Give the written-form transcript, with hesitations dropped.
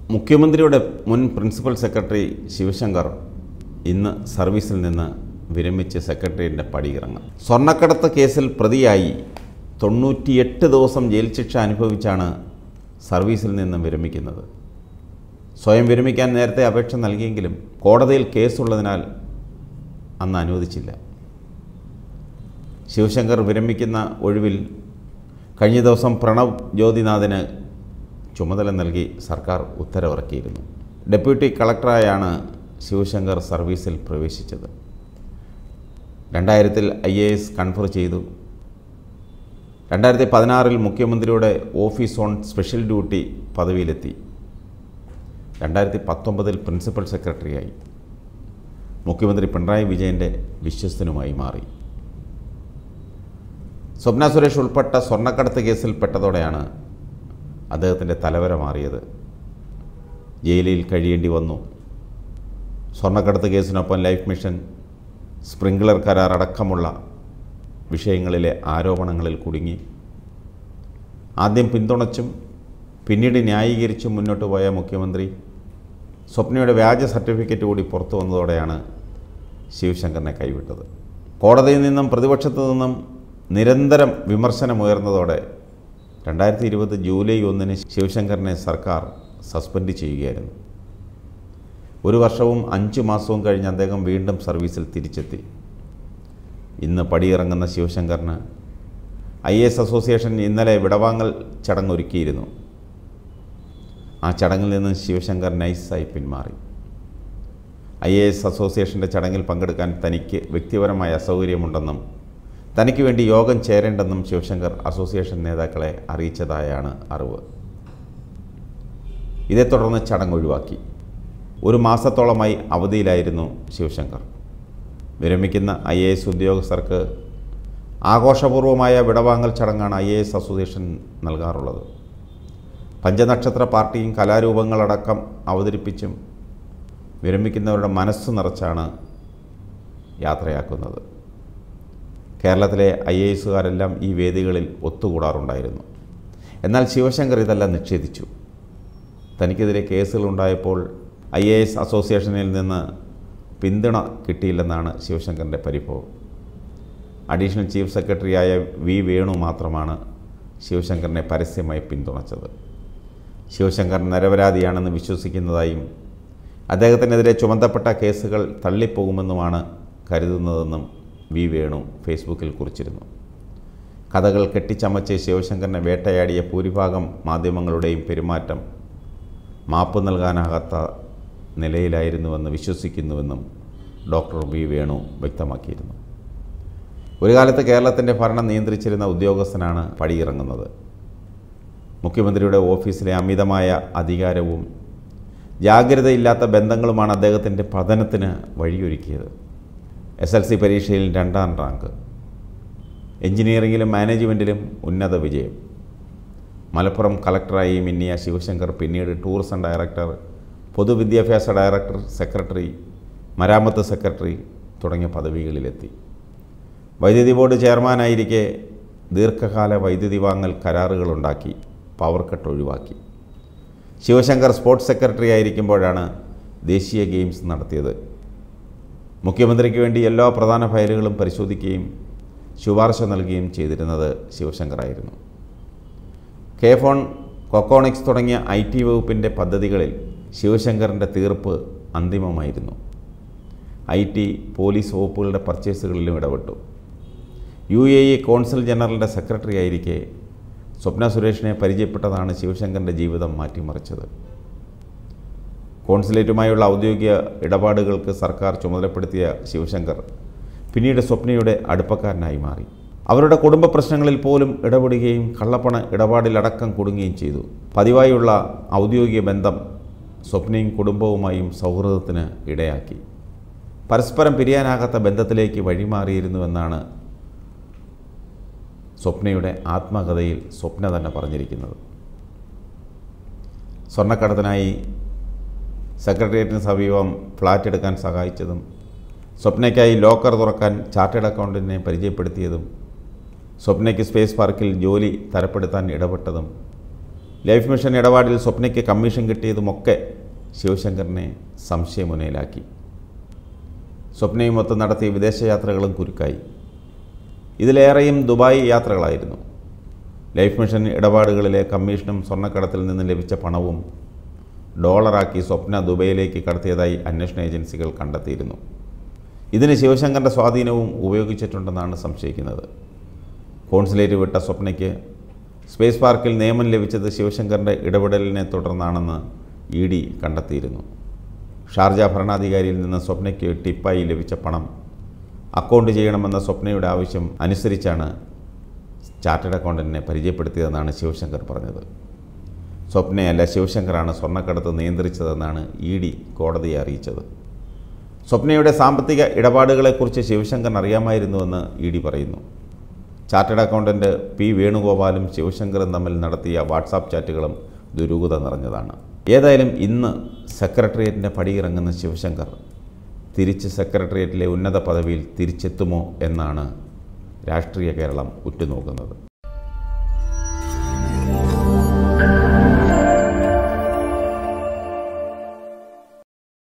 മുഖ്യമന്ത്രിയുടെ മുൻ principal secretary Sivasankar ഇന്ന് സർവീസിൽ നിന്ന് വിരമിച്ച് സെക്രട്ടേറിയറ്റിൻ്റെ പടിയിറങ്ങും. സ്വർണ്ണക്കടത്ത് കേസിൽ പ്രതിയായി 98 ദിവസം ജയിൽ ശിക്ഷ അനുഭവിച്ചാണ് സർവീസിൽ നിന്ന് വിരമിക്കുന്നത്. സ്വയം വിരമിക്കാൻ നേരത്തെ അപേക്ഷ നൽകിയെങ്കിലും കോടതിയിൽ കേസുള്ളതിനാൽ അന്ന് അനുവദിച്ചില്ല. ശിവശങ്കർ വിരമിക്കുന്ന ഒഴിവിൽ കഴിഞ്ഞ ദിവസം പ്രണവ് ജ്യോതിനാഥിന് ചുമതല നൽകി സർക്കാർ ഉത്തരവിറക്കിയിരുന്നു. ഡെപ്യൂട്ടി കളക്ടറായാണ് ശിവശങ്കർ സർവീസിൽ പ്രവേശിച്ചത്. 2000-ൽ IAS കൺഫർ ചെയ്തു. 2016-ൽ മുഖ്യമന്ത്രിയുടെ ഓഫീസ് ഓൺ സ്പെഷ്യൽ ഡ്യൂട്ടി പദവിയിലെത്തി. 2019-ൽ പ്രിൻസിപ്പൽ സെക്രട്ടറിയായി. മുഖ്യമന്ത്രി പിണറായി വിജയൻ്റെ വിശ്വസ്തനുമായി മാറി. സ്വപ്ന സുരേഷ് ഉൾപ്പെട്ട സ്വർണ്ണക്കടത്ത് കേസിൽ പെട്ടതോടെയാണ് അദ്ദേഹത്തിൻ്റെ തലവര മാറിയത്. ജയിലിൽ കഴിയേണ്ടി വന്നു. സ്വർണ്ണക്കടത്ത് കേസിനൊപ്പം ലൈഫ് മിഷൻ, സ്പ്രിംഗ്ലർ കരാർ അടക്കമുള്ള വിഷയങ്ങളിലെ ആരോപണങ്ങളിൽ കുടുങ്ങി. ആദ്യം പിന്തുണച്ചും പിന്നീട് ന്യായീകരിച്ചും മുന്നോട്ട് പോയ മുഖ്യമന്ത്രി സ്വപ്നയുടെ വ്യാജ സർട്ടിഫിക്കറ്റ് കൂടി പുറത്തു വന്നതോടെയാണ് ശിവശങ്കറിനെ കൈവിട്ടത്. കോടതിയിൽ നിന്നും പ്രതിപക്ഷത്തു നിന്നും നിരന്തരം വിമർശനമുയർന്നതോടെ 2020 ജൂലൈ 1-ന് ശിവശങ്കറിനെ സർക്കാർ സസ്പെൻഡ് ചെയ്യുകയായിരുന്നു. 1 വർഷവും 5 മാസവും കഴിഞ്ഞ് അദ്ദേഹം വീണ്ടും സർവീസിൽ തിരിച്ചെത്തി. ഇന്ന് പടിയിറങ്ങുന്ന ശിവശങ്കറിന് IAS അസോസിയേഷൻ ഇന്നലെ വിടവാങ്ങൽ ചടങ്ങൊരുക്കിയിരുന്നു. ആ ചടങ്ങിൽ നിന്ന് ശിവശങ്കർ നൈസായി പിന്മാറി. IAS അസോസിയേഷൻ്റെ ചടങ്ങിൽ പങ്കെടുക്കാൻ തനിക്ക് വ്യക്തിപരമായ അസൗകര്യമുണ്ടെന്നും തനിക്ക് വേണ്ടി യോഗം ചേരേണ്ടെന്നും ശിവശങ്കർ അസോസിയേഷൻ നേതാക്കളെ അറിയിച്ചതായാണ് അറിവ്. ഇതേ തുടർന്ന് ചടങ്ങ് ഒഴിവാക്കി. 1 മാസത്തോളമായി അവധിയിലായിരുന്നു ശിവശങ്കർ. വിരമിക്കുന്ന IAS ഉദ്യോഗസ്ഥർക്ക് ആഘോഷപൂർവമായ വിടവാങ്ങൽ ചടങ്ങാണ് IAS അസോസിയേഷൻ നൽകാറുള്ളത്. പഞ്ചനക്ഷത്ര പാർട്ടിയും കലാരൂപങ്ങളടക്കം അവതരിപ്പിച്ചും വിരമിക്കുന്നവരുടെ മനസ്സ് നിറച്ചാണ് യാത്രയാക്കുന്നത്. കേരളത്തിലെ IASകാരെല്ലാം ഈ വേദികളിൽ ഒത്തുകൂടാറുണ്ടായിരുന്നു. എന്നാൽ ശിവശങ്കർ ഇതെല്ലാം നിഷേധിച്ചു. തനിക്കെതിരെ കേസുകളുണ്ടായപ്പോൾ IAS അസോസിയേഷനിൽ നിന്ന് പിന്തുണ കിട്ടിയില്ലെന്നാണ് ശിവശങ്കറിൻ്റെ പരിഭവം. അഡീഷണൽ ചീഫ് സെക്രട്ടറിയായ V. വേണു മാത്രമാണ് ശിവശങ്കറിനെ പരസ്യമായി പിന്തുണച്ചത്. ശിവശങ്കർ നിരപരാധിയാണെന്ന് വിശ്വസിക്കുന്നതായും അദ്ദേഹത്തിനെതിരെ ചുമത്തപ്പെട്ട കേസുകൾ തള്ളിപ്പോകുമെന്നുമാണ് കരുതുന്നതെന്നും V. വേണു ഫേസ്ബുക്കിൽ കുറിച്ചിരുന്നു. കഥകൾ കെട്ടിച്ചമച്ച് ശിവശങ്കറിനെ വേട്ടയാടിയ ഭൂരിഭാഗം മാധ്യമങ്ങളുടെയും പെരുമാറ്റം മാപ്പ് നൽകാനാകാത്ത നിലയിലായിരുന്നുവെന്ന് വിശ്വസിക്കുന്നുവെന്നും ഡോക്ടർ V. വേണു വ്യക്തമാക്കിയിരുന്നു. ഒരു കാലത്ത് കേരളത്തിൻ്റെ ഭരണം നിയന്ത്രിച്ചിരുന്ന ഉദ്യോഗസ്ഥനാണ് പടിയിറങ്ങുന്നത്. മുഖ്യമന്ത്രിയുടെ ഓഫീസിലെ അമിതമായ അധികാരവും ജാഗ്രതയില്ലാത്ത ബന്ധങ്ങളുമാണ് അദ്ദേഹത്തിൻ്റെ പതനത്തിന് വഴിയൊരുക്കിയത്. SLC പരീക്ഷയിൽ 2ാം റാങ്ക്, എഞ്ചിനീയറിംഗിലും മാനേജ്മെൻറ്റിലും ഉന്നത വിജയം. മലപ്പുറം കളക്ടറായി മിന്നിയ ശിവശങ്കർ പിന്നീട് ടൂറിസം ഡയറക്ടർ, പൊതുവിദ്യാഭ്യാസ ഡയറക്ടർ, സെക്രട്ടറി, മരാമത്ത് സെക്രട്ടറി തുടങ്ങിയ പദവികളിലെത്തി. വൈദ്യുതി ബോർഡ് ചെയർമാനായിരിക്കെ ദീർഘകാല വൈദ്യുതി വാങ്ങൽ കരാറുകളുണ്ടാക്കി പവർ കട്ട് ഒഴിവാക്കി. ശിവശങ്കർ സ്പോർട്സ് സെക്രട്ടറി ആയിരിക്കുമ്പോഴാണ് ദേശീയ ഗെയിംസ് നടത്തിയത്. മുഖ്യമന്ത്രിക്ക് വേണ്ടി എല്ലാ പ്രധാന ഫയലുകളും പരിശോധിക്കുകയും ശുപാർശ നൽകുകയും ചെയ്തിരുന്നത് ശിവശങ്കറായിരുന്നു. കെ-ഫോൺ, കൊക്കോണിക്സ് തുടങ്ങിയ IT വകുപ്പിൻ്റെ പദ്ധതികളിൽ ശിവശങ്കറിൻ്റെ തീർപ്പ് അന്തിമമായിരുന്നു. IT, പോലീസ് വകുപ്പുകളുടെ പർച്ചേസുകളിലും ഇടപെട്ടു. UAE കോൺസൽ ജനറലിൻ്റെ സെക്രട്ടറി ആയിരിക്കെ സ്വപ്ന സുരേഷിനെ പരിചയപ്പെട്ടതാണ് ശിവശങ്കറിൻ്റെ ജീവിതം മാറ്റിമറിച്ചത്. കോൺസുലേറ്റുമായുള്ള ഔദ്യോഗിക ഇടപാടുകൾക്ക് സർക്കാർ ചുമതലപ്പെടുത്തിയ ശിവശങ്കർ പിന്നീട് സ്വപ്നയുടെ അടുപ്പക്കാരനായി മാറി. അവരുടെ കുടുംബ പ്രശ്നങ്ങളിൽ പോലും ഇടപെടുകയും കള്ളപ്പണ ഇടപാടിലടക്കം കുടുങ്ങുകയും ചെയ്തു. പതിവായുള്ള ഔദ്യോഗിക ബന്ധം സ്വപ്നയും കുടുംബവുമായും സൗഹൃദത്തിന് ഇടയാക്കി. പരസ്പരം പിരിയാനാകാത്ത ബന്ധത്തിലേക്ക് വഴിമാറിയിരുന്നുവെന്നാണ് സ്വപ്നയുടെ ആത്മകഥയിൽ സ്വപ്ന തന്നെ പറഞ്ഞിരിക്കുന്നത്. സ്വർണ്ണക്കടത്തിനായി സെക്രട്ടേറിയറ്റിന് സമീപം ഫ്ലാറ്റ് എടുക്കാൻ സഹായിച്ചതും സ്വപ്നയ്ക്കായി ലോക്കർ തുറക്കാൻ ചാർട്ടേഡ് അക്കൗണ്ടൻറ്റിനെ പരിചയപ്പെടുത്തിയതും സ്വപ്നയ്ക്ക് സ്പേസ് പാർക്കിൽ ജോലി തരപ്പെടുത്താൻ ഇടപെട്ടതും ലൈഫ് മിഷൻ ഇടപാടിൽ സ്വപ്നയ്ക്ക് കമ്മീഷൻ കിട്ടിയതുമൊക്കെ ശിവശങ്കറിനെ സംശയമുനയിലാക്കി. സ്വപ്നയുമൊത്ത് നടത്തിയ വിദേശയാത്രകളും കുരുക്കായി. ഇതിലേറെയും ദുബായ് യാത്രകളായിരുന്നു. ലൈഫ് മിഷൻ ഇടപാടുകളിലെ കമ്മീഷനും സ്വർണ്ണക്കടത്തിൽ നിന്ന് ലഭിച്ച പണവും ഡോളറാക്കി സ്വപ്ന ദുബൈയിലേക്ക് കടത്തിയതായി അന്വേഷണ ഏജൻസികൾ കണ്ടെത്തിയിരുന്നു. ഇതിന് ശിവശങ്കറിൻ്റെ സ്വാധീനവും ഉപയോഗിച്ചിട്ടുണ്ടെന്നാണ് സംശയിക്കുന്നത്. കോൺസുലേറ്റ് വിട്ട സ്വപ്നയ്ക്ക് സ്പേസ് പാർക്കിൽ നിയമനം ലഭിച്ചത് ശിവശങ്കറിൻ്റെ ഇടപെടലിനെ തുടർന്നാണെന്ന് ED കണ്ടെത്തിയിരുന്നു. ഷാർജ ഭരണാധികാരിയിൽ നിന്ന് സ്വപ്നയ്ക്ക് ടിപ്പായി ലഭിച്ച പണം അക്കൗണ്ട് ചെയ്യണമെന്ന സ്വപ്നയുടെ ആവശ്യം അനുസരിച്ചാണ് ചാർട്ടേഡ് അക്കൗണ്ടൻറ്റിനെ പരിചയപ്പെടുത്തിയതെന്നാണ് ശിവശങ്കർ പറഞ്ഞത്. സ്വപ്നയല്ല, ശിവശങ്കറാണ് സ്വർണ്ണക്കടത്ത് നിയന്ത്രിച്ചതെന്നാണ് ED കോടതിയെ അറിയിച്ചത്. സ്വപ്നയുടെ സാമ്പത്തിക ഇടപാടുകളെക്കുറിച്ച് ശിവശങ്കറിന് അറിയാമായിരുന്നുവെന്ന് ED പറയുന്നു. Chartered accountant P. വേണുഗോപാലും ശിവശങ്കറും തമ്മിൽ നടത്തിയ വാട്സാപ്പ് ചാറ്റുകളും ദുരൂഹത നിറഞ്ഞതാണ്. ഏതായാലും ഇന്ന് സെക്രട്ടേറിയറ്റിൻ്റെ പടിയിറങ്ങുന്ന ശിവശങ്കർ തിരിച്ച് സെക്രട്ടേറിയറ്റിലെ ഉന്നത പദവിയിൽ തിരിച്ചെത്തുമോ എന്നാണ് രാഷ്ട്രീയ കേരളം ഉറ്റുനോക്കുന്നത്.